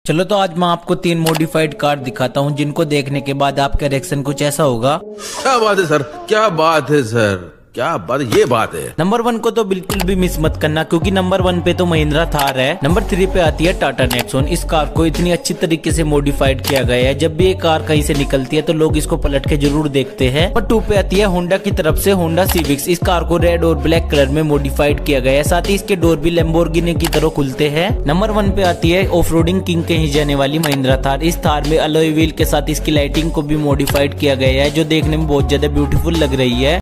चलो तो आज मैं आपको 3 मॉडिफाइड कार दिखाता हूँ जिनको देखने के बाद आपका रिएक्शन कुछ ऐसा होगा। क्या बात है सर, क्या बात है सर, क्या बात, ये बात है। नंबर 1 को तो बिल्कुल भी मिस मत करना, क्योंकि नंबर 1 पे तो महिंद्रा थार है। नंबर 3 पे आती है टाटा नेक्सॉन। इस कार को इतनी अच्छी तरीके से मॉडिफाइड किया गया है, जब भी ये कार कहीं से निकलती है तो लोग इसको पलट के जरूर देखते हैं। नंबर 2 पे आती है होंडा की तरफ से होंडा सिविक्स। इस कार को रेड और ब्लैक कलर में मॉडिफाइड किया गया है, साथ ही इसके डोर भी लैम्बोर्गिनी की तरह खुलते हैं। नंबर 1 पे आती है ऑफ रोडिंग किंग कही जाने वाली महिंद्रा थार। इस थार में अलॉय व्हील के साथ इसकी लाइटिंग को भी मॉडिफाइड किया गया है, जो देखने में बहुत ज्यादा ब्यूटीफुल लग रही है।